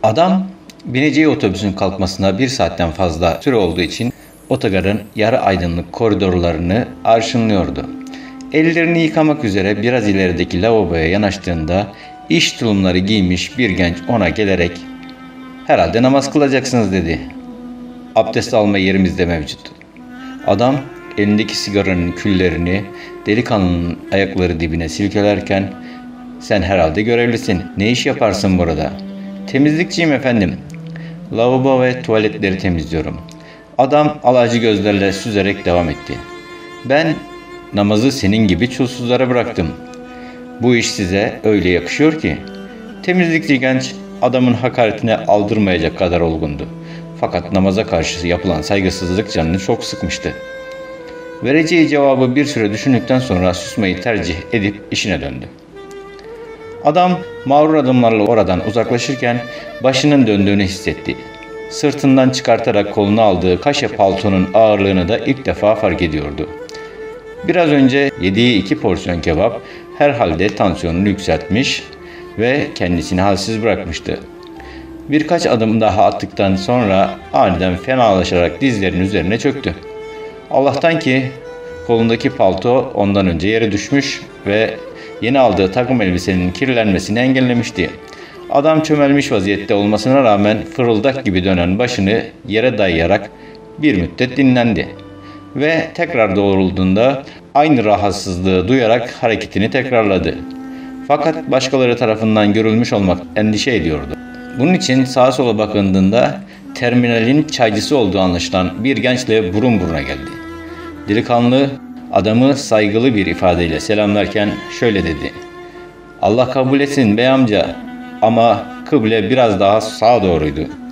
Adam bineceği otobüsün kalkmasına 1 saatten fazla süre olduğu için otogarın yarı aydınlık koridorlarını arşınlıyordu. Ellerini yıkamak üzere biraz ilerideki lavaboya yanaştığında iş tulumları giymiş bir genç ona gelerek "Herhalde namaz kılacaksınız," dedi. "Abdest alma yerimiz de mevcut." Adam elindeki sigaranın küllerini delikanlının ayakları dibine silkelerken "Sen herhalde görevlisin. Ne iş yaparsın burada?" "Temizlikçiyim efendim. Lavabo ve tuvaletleri temizliyorum." Adam alacı gözlerle süzerek devam etti. "Ben namazı senin gibi çulsuzlara bıraktım. Bu iş size öyle yakışıyor ki." Temizlikçi genç adamın hakaretine aldırmayacak kadar olgundu. Fakat namaza karşı yapılan saygısızlık canını çok sıkmıştı. Vereceği cevabı bir süre düşündükten sonra susmayı tercih edip işine döndü. Adam mağrur adımlarla oradan uzaklaşırken başının döndüğünü hissetti. Sırtından çıkartarak koluna aldığı kaşe paltonun ağırlığını da ilk defa fark ediyordu. Biraz önce yediği 2 porsiyon kebap herhalde tansiyonunu yükseltmiş ve kendisini halsiz bırakmıştı. Birkaç adım daha attıktan sonra aniden fenalaşarak dizlerinin üzerine çöktü. Allah'tan ki kolundaki palto ondan önce yere düşmüş ve yeni aldığı takım elbisenin kirlenmesini engellemişti. Adam çömelmiş vaziyette olmasına rağmen fırıldak gibi dönen başını yere dayayarak bir müddet dinlendi. Ve tekrar doğrulduğunda aynı rahatsızlığı duyarak hareketini tekrarladı. Fakat başkaları tarafından görülmüş olmak endişe ediyordu. Bunun için sağa sola bakındığında terminalin çaycısı olduğu anlaşılan bir gençle burun buruna geldi. Delikanlı adamı saygılı bir ifadeyle selamlarken şöyle dedi: "Allah kabul etsin bey amca, ama kıble biraz daha sağa doğruydu."